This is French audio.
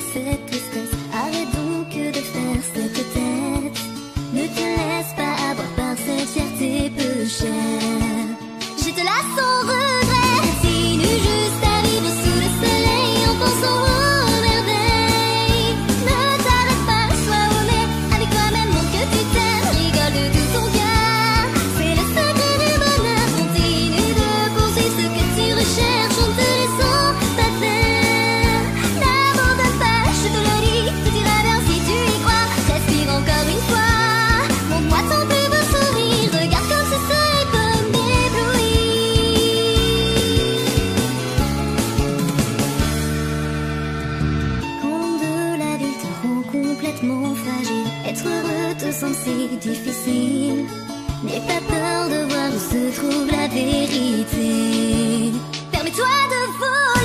cette tristesse. Arrête donc de faire cette tête. Ne te laisse pas avoir par cette fierté peu chère. Je te laisse sans regret. Continue juste à vivre sous le soleil en pensant aux merveilles. Ne t'arrête pas, sois honnête avec toi-même, montre que tu t'aimes, rigole de tout ton cœur. C'est le secret du bonheur. Continue de poursuivre ce que tu recherches en te laissant pas faire. N'abandonne pas, je te le dis, tout ira bien si tu y crois. Respire encore une fois, montre-moi ton plus beau sourire. Regarde comme ce soleil peut m'éblouir. Quand de la vie te rend complètement fragile, être heureux te semble si difficile. N'aie pas peur de voir où se trouve la vérité. Permets-toi de voler.